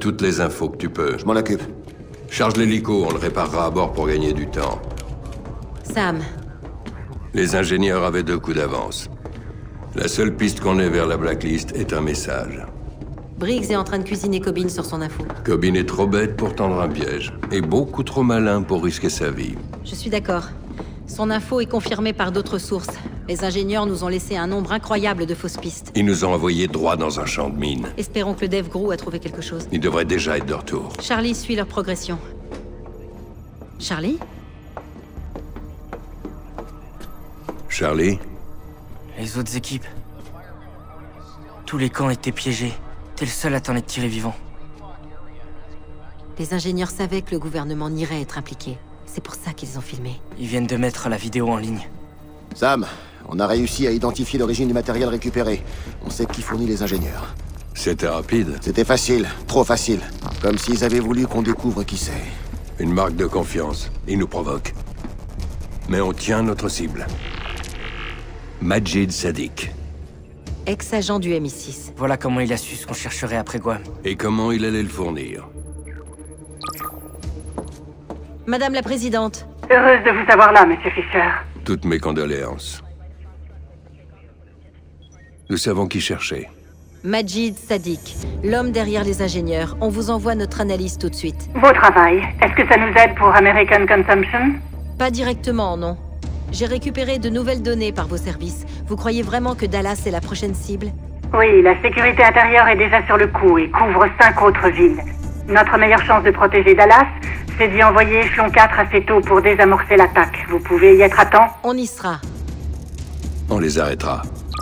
Toutes les infos que tu peux. Je m'en occupe. Charge l'hélico, on le réparera à bord pour gagner du temps. Sam, Les ingénieurs avaient 2 coups d'avance. La seule piste qu'on ait vers la blacklist est un message. Briggs est en train de cuisiner Cobbin sur son info. Cobbin est trop bête pour tendre un piège, et beaucoup trop malin pour risquer sa vie. Je suis d'accord. Son info est confirmée par d'autres sources. Les ingénieurs nous ont laissé un nombre incroyable de fausses pistes. Ils nous ont envoyés droit dans un champ de mine. Espérons que le Dev Gru a trouvé quelque chose. Ils devraient déjà être de retour. Charlie suit leur progression. Charlie? Charlie? Les autres équipes. Tous les camps étaient piégés. T'es le seul à t'en être tiré vivant. Les ingénieurs savaient que le gouvernement n'irait être impliqué. C'est pour ça qu'ils ont filmé. Ils viennent de mettre la vidéo en ligne. Sam, on a réussi à identifier l'origine du matériel récupéré. On sait qui fournit les ingénieurs. C'était rapide. C'était facile, trop facile. Comme s'ils avaient voulu qu'on découvre qui c'est. Une marque de confiance. Ils nous provoquent. Mais on tient notre cible. Majid Sadiq. Ex-agent du MI6. Voilà comment il a su ce qu'on chercherait après Guam. Et comment il allait le fournir. Madame la Présidente, Heureuse de vous avoir là, Monsieur Fisher. Toutes mes condoléances. Nous savons qui chercher. Majid Sadiq, l'homme derrière les ingénieurs. On vous envoie notre analyse tout de suite. Beau travail. Est-ce que ça nous aide pour American Consumption? Pas directement, non. J'ai récupéré de nouvelles données par vos services. Vous croyez vraiment que Dallas est la prochaine cible? Oui, la sécurité intérieure est déjà sur le coup et couvre 5 autres villes. Notre meilleure chance de protéger Dallas, c'est d'y envoyer échelon 4 assez tôt pour désamorcer l'attaque. Vous pouvez y être à temps? On y sera. On les arrêtera.